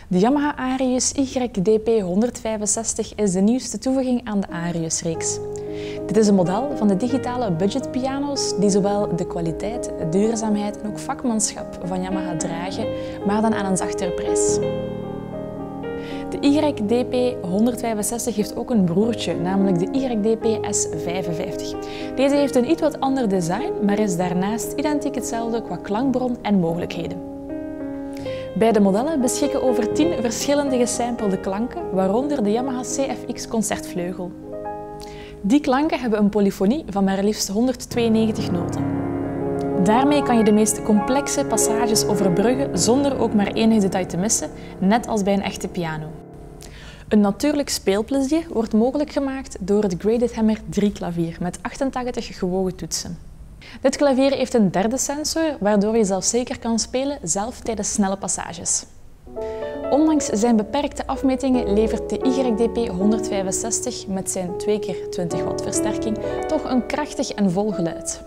De Yamaha Arius YDP 165 is de nieuwste toevoeging aan de Arius-reeks. Dit is een model van de digitale budgetpiano's die zowel de kwaliteit, duurzaamheid en ook vakmanschap van Yamaha dragen, maar dan aan een zachtere prijs. De YDP 165 heeft ook een broertje, namelijk de YDP S55. Deze heeft een iets wat ander design, maar is daarnaast identiek hetzelfde qua klankbron en mogelijkheden. Beide modellen beschikken over 10 verschillende gesampelde klanken, waaronder de Yamaha CFX Concertvleugel. Die klanken hebben een polyfonie van maar liefst 192 noten. Daarmee kan je de meest complexe passages overbruggen zonder ook maar enig detail te missen, net als bij een echte piano. Een natuurlijk speelplezier wordt mogelijk gemaakt door het Graded Hammer 3 klavier met 88 gewogen toetsen. Dit klavier heeft een derde sensor, waardoor je zelfzeker kan spelen, zelf tijdens snelle passages. Ondanks zijn beperkte afmetingen levert de YDP 165 met zijn 2x20 watt versterking toch een krachtig en vol geluid.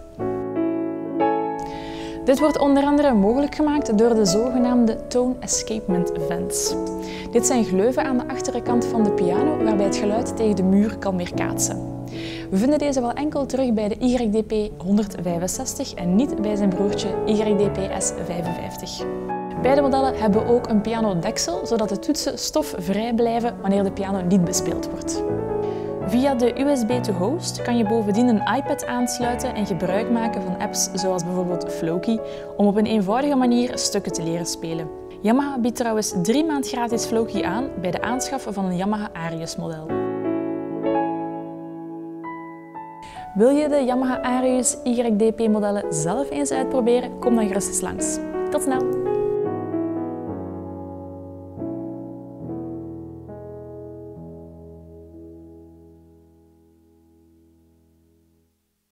Dit wordt onder andere mogelijk gemaakt door de zogenaamde Tone Escapement Vents. Dit zijn gleuven aan de achterkant van de piano waarbij het geluid tegen de muur kan weerkaatsen. We vinden deze wel enkel terug bij de YDP 165 en niet bij zijn broertje YDP S55. Beide modellen hebben ook een pianodeksel, zodat de toetsen stofvrij blijven wanneer de piano niet bespeeld wordt. Via de USB to Host kan je bovendien een iPad aansluiten en gebruik maken van apps zoals bijvoorbeeld Floki om op een eenvoudige manier stukken te leren spelen. Yamaha biedt trouwens 3 maanden gratis Floki aan bij de aanschaf van een Yamaha Arius model. Wil je de Yamaha Arius YDP modellen zelf eens uitproberen? Kom dan gerust eens langs. Tot snel!